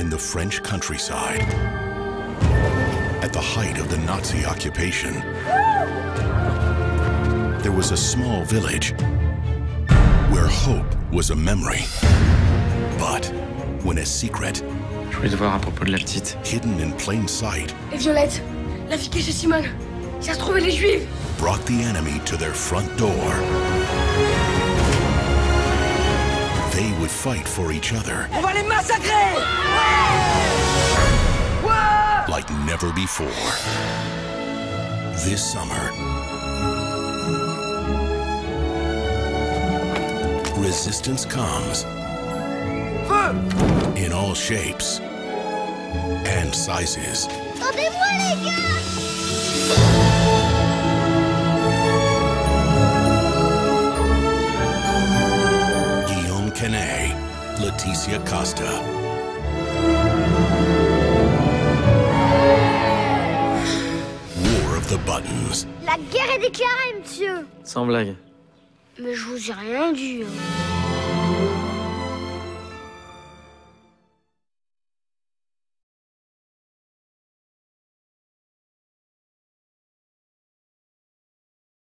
in the French countryside, at the height of the Nazi occupation, there was a small village where hope was a memory. But when a secret, Je voulais te voir à propos de la petite. hidden in plain sight, Et Violette, la fille qui est chez Simone, j'ai retrouvé les Juives. brought the enemy to their front door, they would fight for each other On va les massacrer. like never before. This summer, resistance comes in all shapes and sizes. Attendez-moi, les gars! Guillaume Canet, Leticia Costa. War of the Buttons. La guerre est déclarée, monsieur. Sans blague. Mais je vous ai rien dit. Hein.